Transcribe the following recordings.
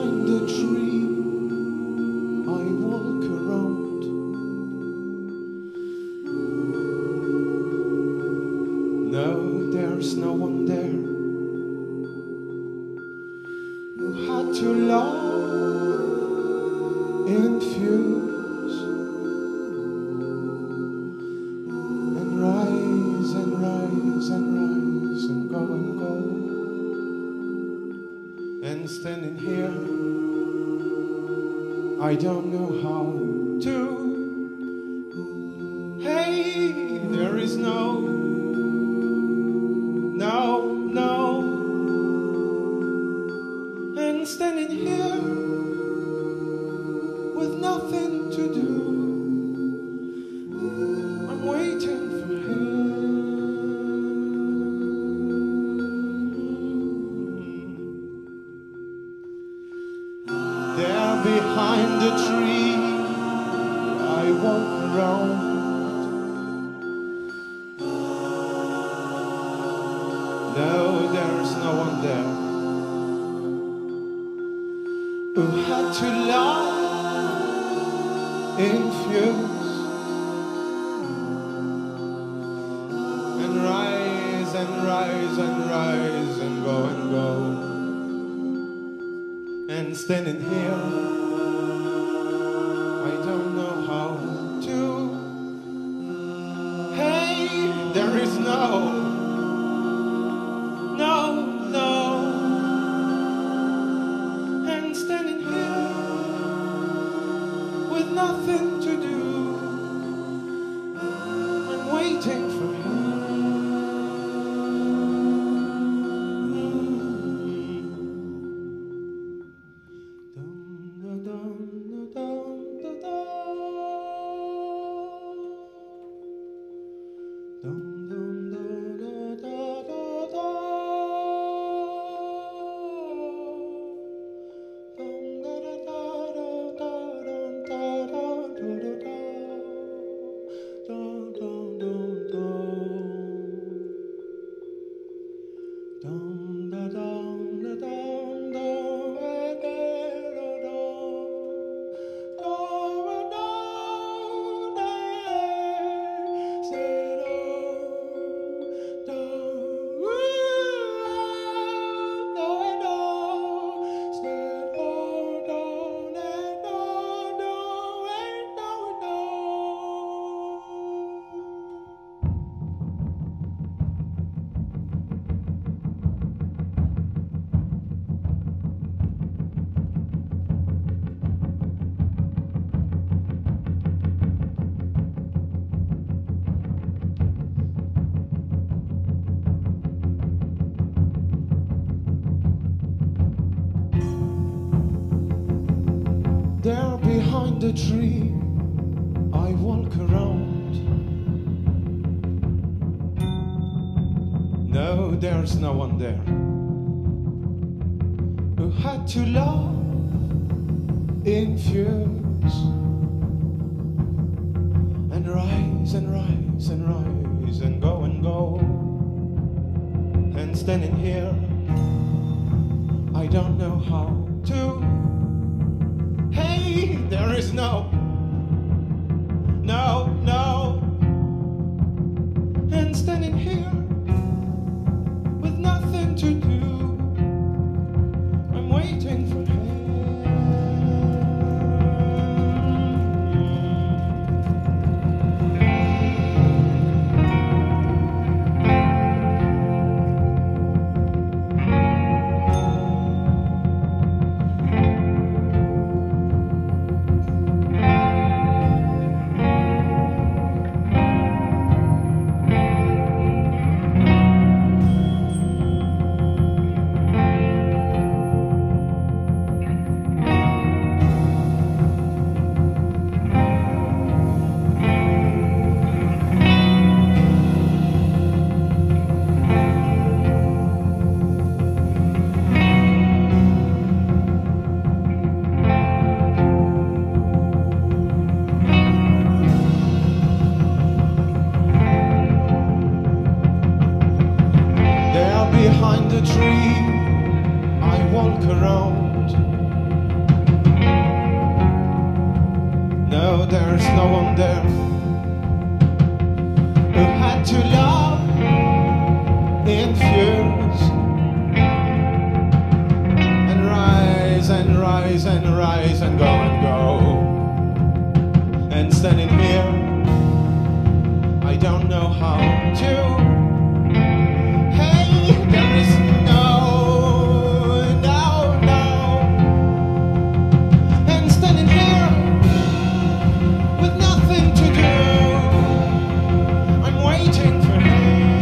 behind the tree I walk around. No, there's no one there who had to love in fuse and rise and rise and rise and go and go. And standing here, I don't know how to. Hey, there is no, and standing here with nothing to do. I'm waiting for him. There behind the tree I walk around. No, there's no one there who had to love in fuse and rise and rise and rise and go and go. And standing here, I don't know how to. Hey, there is no, and standing here with nothing to do. I'm waiting for him. There behind the tree I walk around. No, there's no one there who had to love in fuse and rise and rise and rise and go and go. And standing here, I don't know how to. Hey, there is no, and standing here with nothing to do. I'm waiting for him. there's no one there who had to love in fears and rise and rise and rise and go and standing here I don't know how to. Hey, there is no and standing here with nothing to do. I'm waiting for him.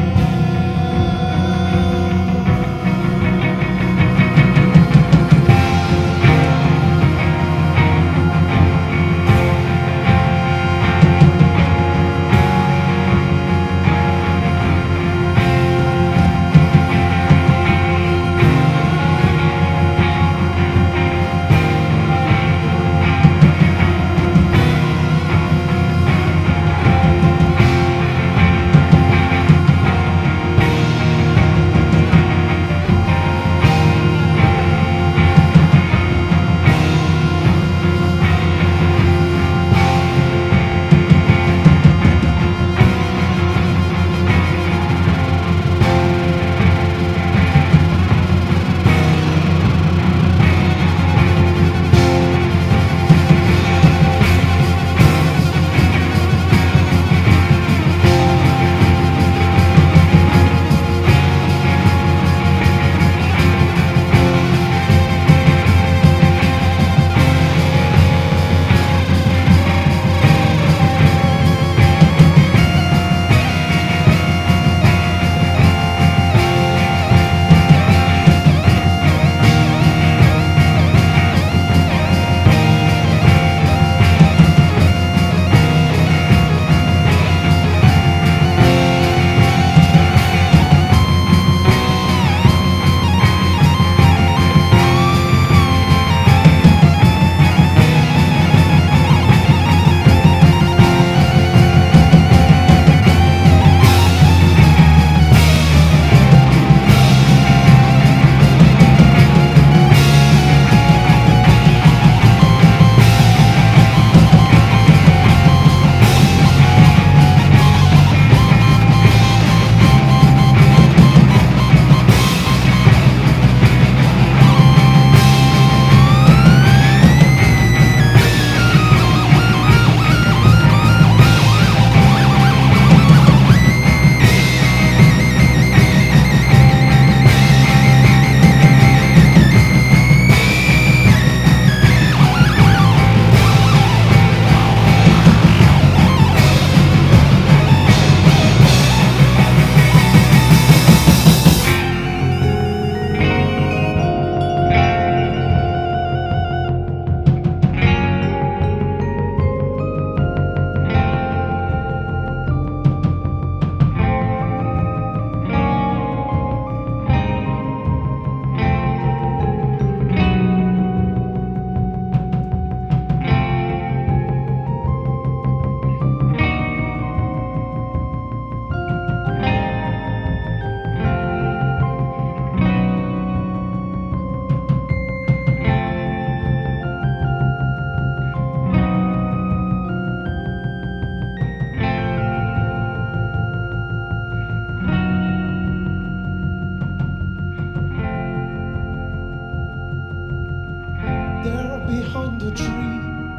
Behind the tree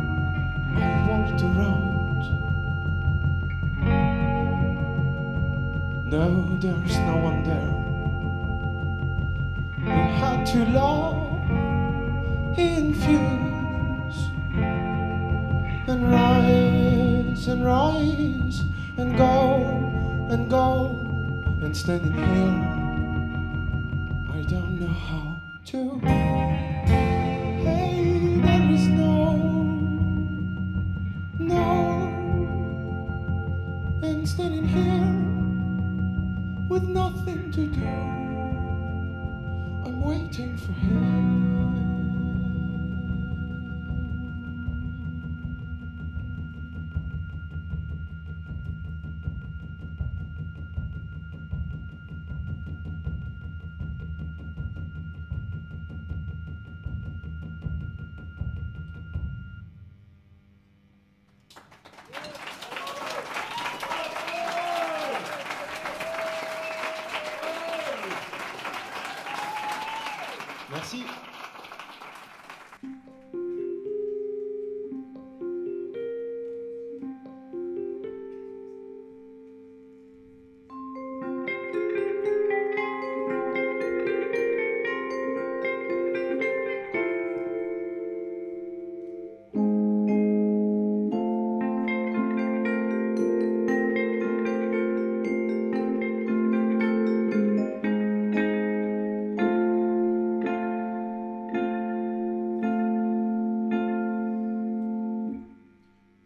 I walked around. No, there's no one there who had to love infuse and rise and rise and go and standing here I don't know how to. Hey, there is no and standing here with nothing to do. I'm waiting for him.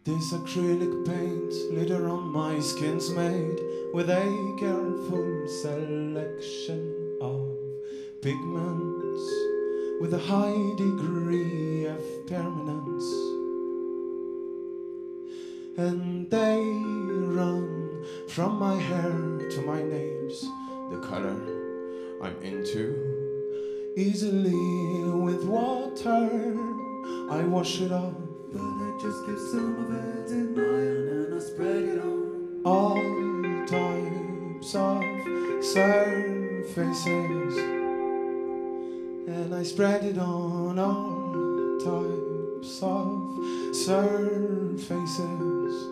This acrylic paint glitter on my skin's made with a careful selection of pigments with a high degree of permanence, and they run from my hair to my nails. The color I'm into, easily with water I wash it off, but I just give some of it in mine and I spread it on all types of surfaces, and I spread it on all types of surfaces.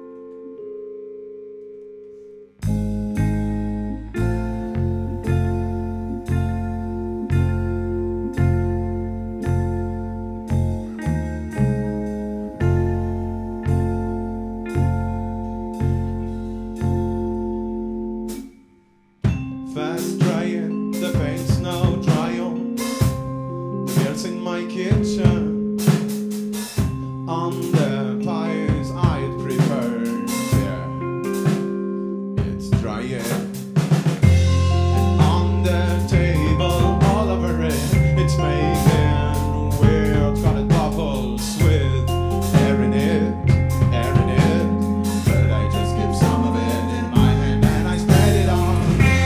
Fast drying, the paint's now dry on. Meals in my kitchen, on the pies I had prepared. Yeah, it's drying. And on the table, all over it, it's making weird colored bubbles with air in it, air in it. But I just keep some of it in my hand and I spread it on.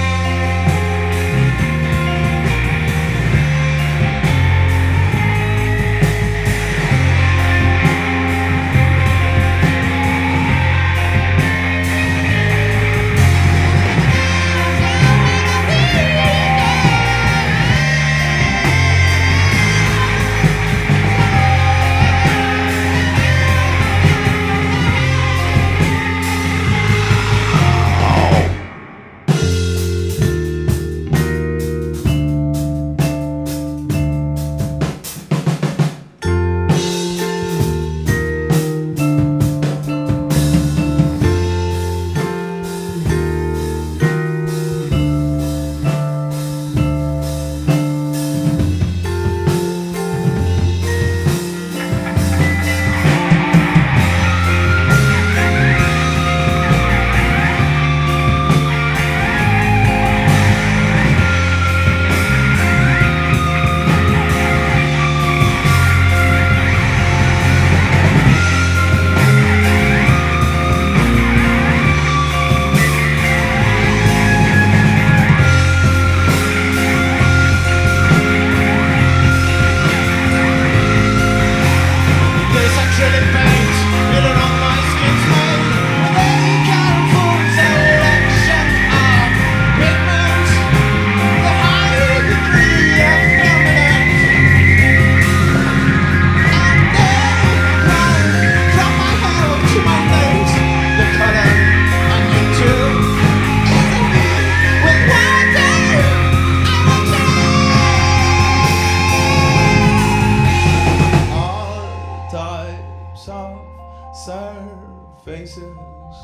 Surfaces,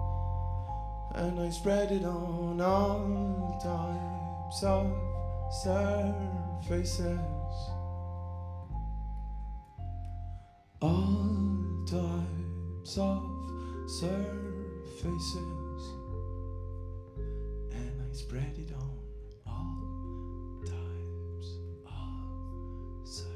and I spread it on all types of surfaces, all types of surfaces, and I spread it on all types of surfaces.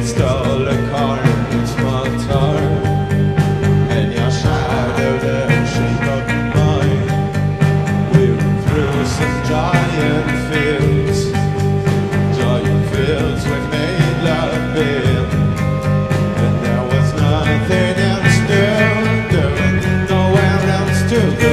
stole a car, it's motor, and your shadow the shape of mine. We were through some giant fields we made love in, and there was nothing else to do, nowhere else to go.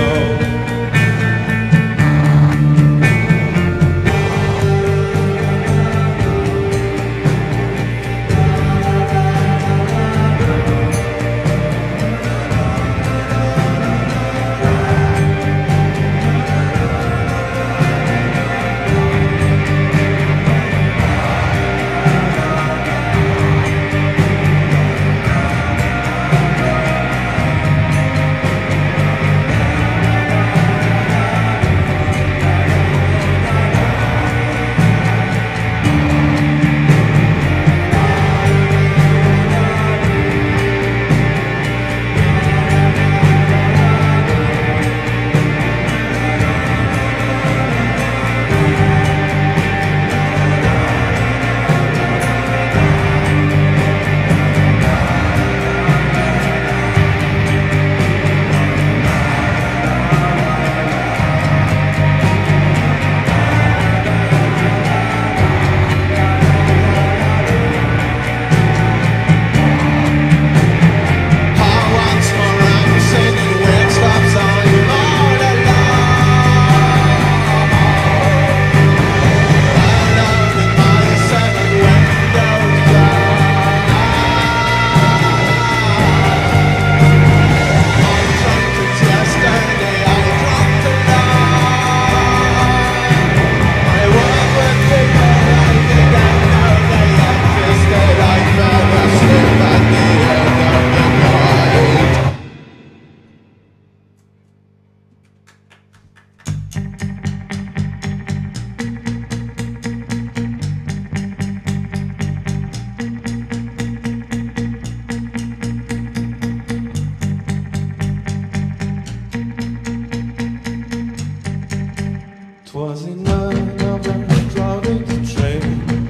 Was another crowded train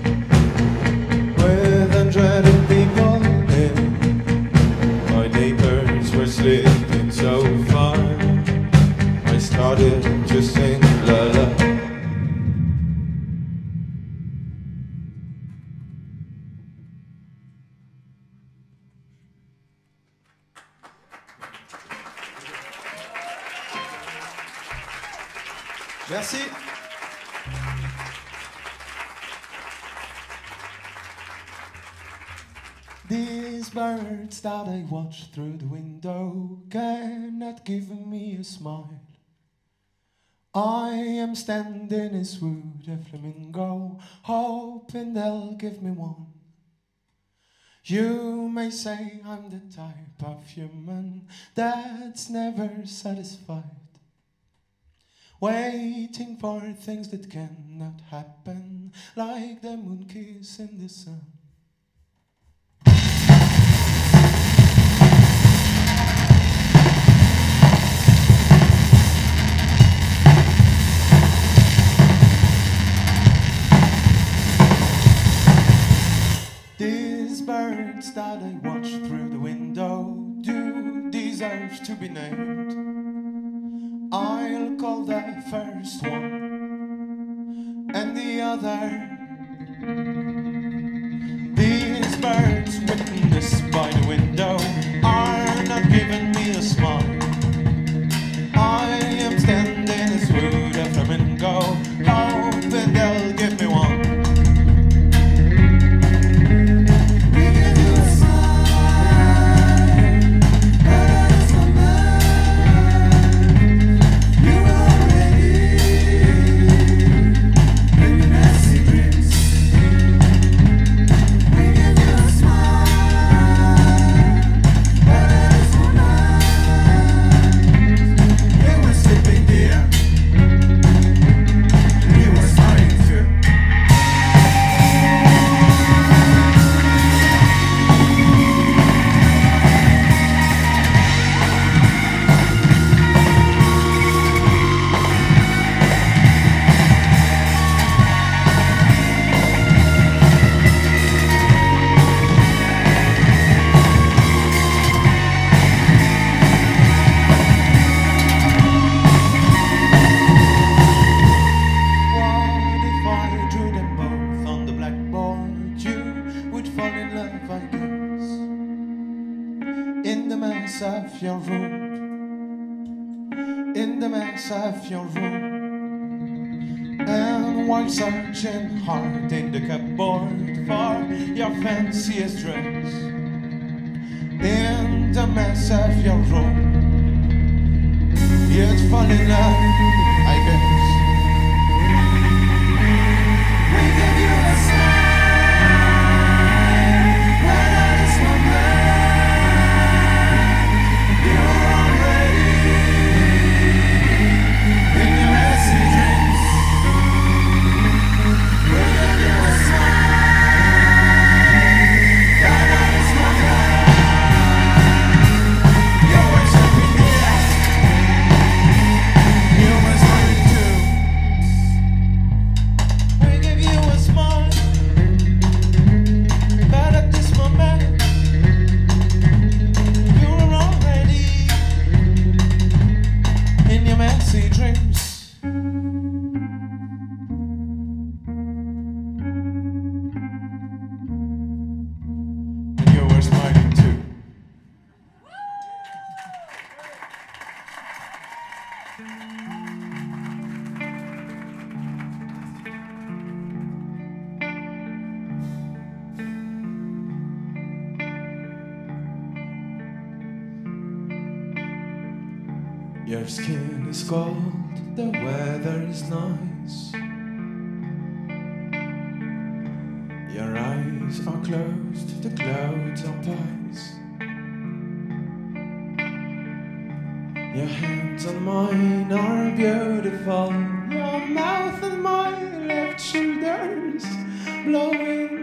with 100 people in. My neighbors were sleeping so far, I started to sing la la. Merci. These birds that I watch through the window cannot give me a smile. I am standing in swoot a flamingo, hoping they'll give me one. You may say I'm the type of human that's never satisfied, waiting for things that cannot happen, like the moon kiss in the sun. These birds that I watch through the window do deserve to be named. I'll call the first one and the other. These birds witnessed by the window are not giving me a smile. I am standing as wood a flamingo, hoping they'll give me one. I guess, in the mess of your room, in the mess of your room. And while searching hard in the cupboard for your fanciest dress, in the mess of your room, you'd fall in love, I guess. We give you a sign when I just want you're already in your messy dreams. We give you a sign when I just want you're worshiping here. You must learn to. We give you a smile, but at this moment you're already in your messy dreams. And you were smiling too. Your skin is cold, the weather is nice. Your eyes are closed, the clouds are pies. Your hands and mine are beautiful. Your mouth and my left shoulders blowing.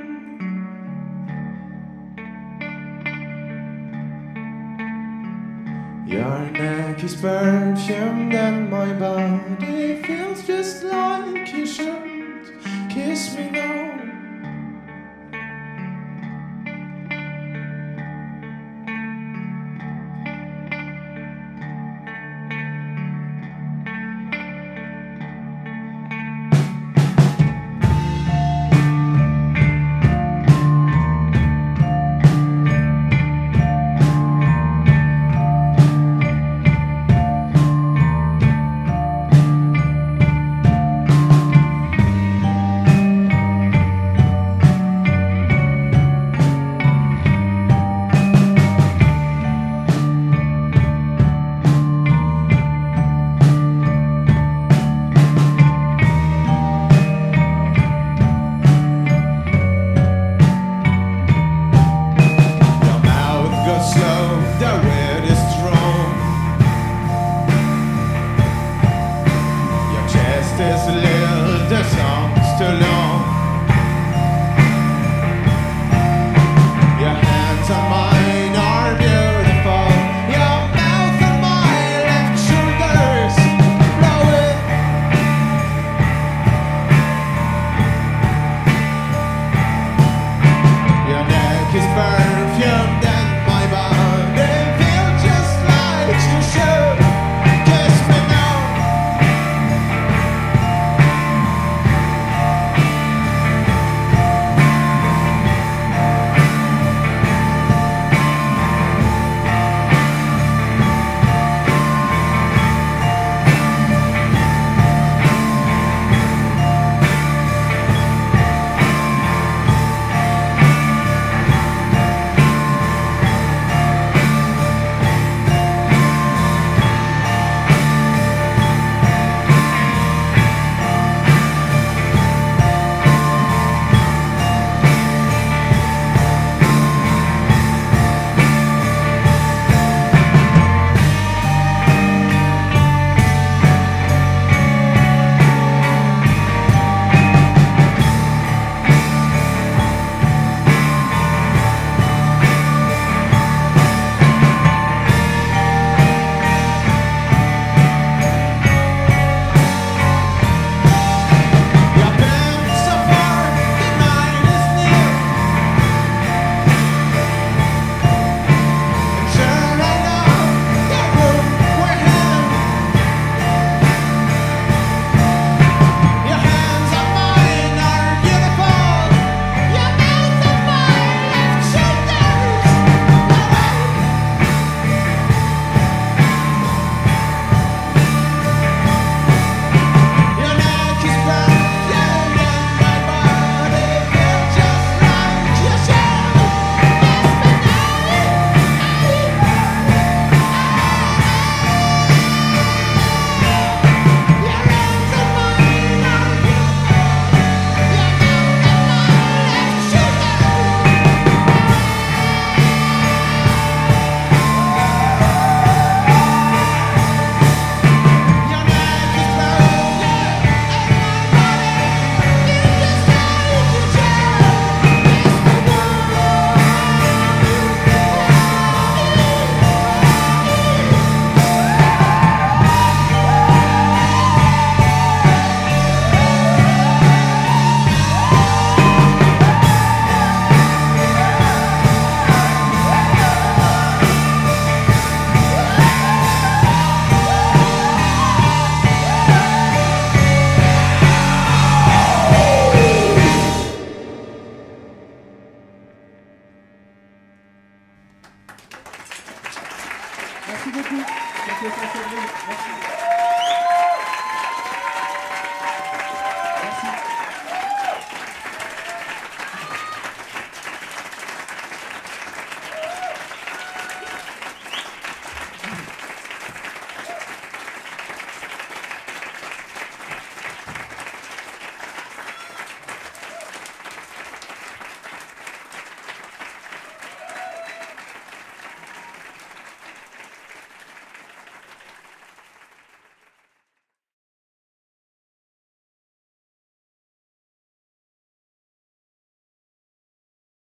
Your neck is perfumed and my body feels just like you should kiss me now. Merci beaucoup. Merci.